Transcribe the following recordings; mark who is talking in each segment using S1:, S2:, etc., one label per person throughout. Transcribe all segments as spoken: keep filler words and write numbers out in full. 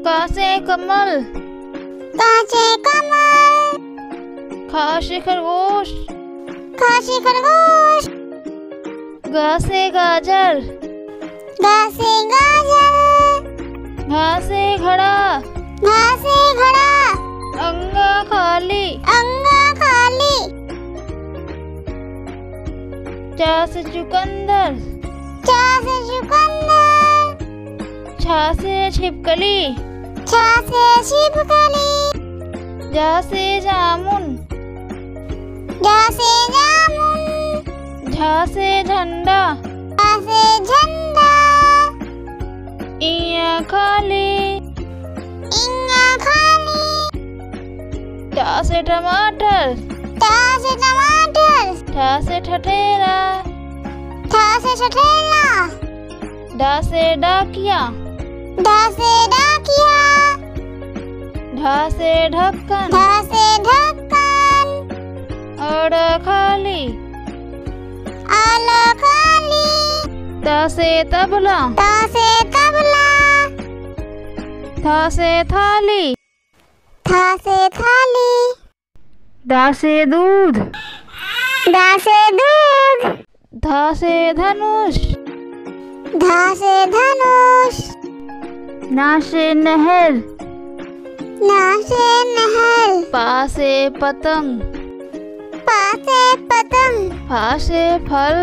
S1: का से कमल,
S2: का से कमल,
S1: खा से खरगोश,
S2: खा से खरगोश,
S1: गा से गाजर,
S2: गा से गाजर,
S1: घा से घड़ा,
S2: घा से घड़ा,
S1: अंगा खाली,
S2: अंगा खाली,
S1: चा से चुकंदर,
S2: चा से चुकंदर,
S1: छा से छिपकली,
S2: छा से छिपकली,
S1: जा से जामुन,
S2: जा से जामुन,
S1: झा से झंडा,
S2: झा से झंडा,
S1: इया खाली,
S2: इंगा खाली,
S1: टा से टमाटर,
S2: टा से टमाटर,
S1: ठा से ठठेरा,
S2: ठा से ठठेला,
S1: डा से डाकिया,
S2: डा से डाकिया,
S1: ढा से ढक्कन,
S2: ढा से ढक्कन,
S1: अड़ खाली,
S2: आल खाली,
S1: ता से तबला,
S2: ता से तबला,
S1: था से थाली,
S2: था से थाली,
S1: दा से दूध,
S2: दा से दूध,
S1: धा से धनुष,
S2: धा से धनुष,
S1: ना से नहर,
S2: ना से नहर,
S1: पा से पतंग,
S2: पा से पतंग,
S1: फा से फल,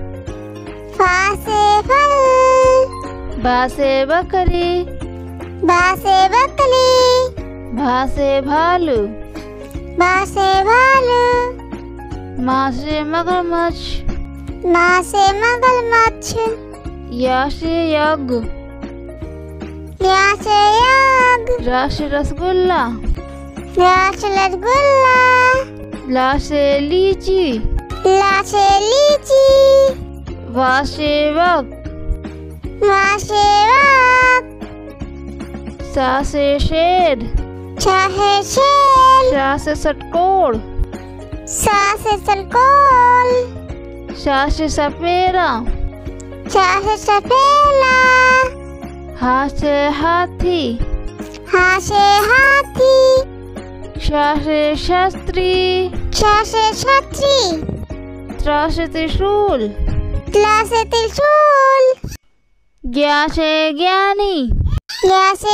S2: फा से फल,
S1: बा से बकरी,
S2: बा से बकली,
S1: भा से भालू,
S2: बा से भालू,
S1: माँ से मगरमच्छ,
S2: माँ से मगरमच्छ,
S1: या से यज्ञ,
S2: या से यज्ञ,
S1: रा से रसगुल्ला,
S2: रा से रसगुल्ला,
S1: ला से लीची,
S2: ला से लीची,
S1: वा से वक,
S2: वा से वाक,
S1: सा से शेर,
S2: छा से शेर,
S1: शा से षटकोण,
S2: सा से सलकोल,
S1: शा से सपेरा,
S2: छा से सफेला,
S1: हा से हाथी,
S2: हा से हाथी,
S1: शा से शास्त्री,
S2: छा से छतरी,
S1: त्रा से त्रिशूल,
S2: त्ला से त्रिशूल,
S1: ज्ञा से ज्ञानी,
S2: ज्ञा से